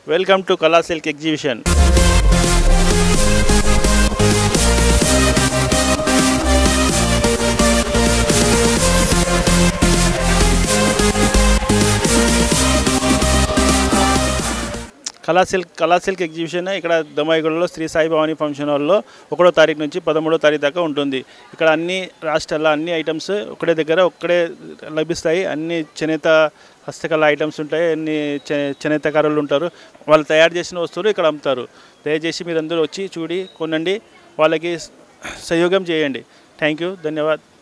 Welcome to Kala silk exhibition. Kala silk exhibition ఇక్కడ దొమాయిగూడలో Shri Sai Bhavani function హాల్లో 1వ తారీఖు నుంచి 13వ తారీఖు దాకా ఉంటుంది. ఇక్కడ అన్ని రాష్ట్రాల్లో అన్ని ఐటమ్స్ ఒక్కడే లభిస్తాయి. అన్ని చేనేత హస్తకళ ఐటమ్స్ ఉంటాయి. అన్ని చేనేతకారులు ఉంటారు. వాళ్ళు తయారు చేసిన వస్తువులు ఇక్కడ అమ్ముతారు. దయచేసి మీరందరూ వచ్చి చూడి కొనండి, వాళ్ళకి సహయోగం చేయండి. Thank you, ధన్యవాద్.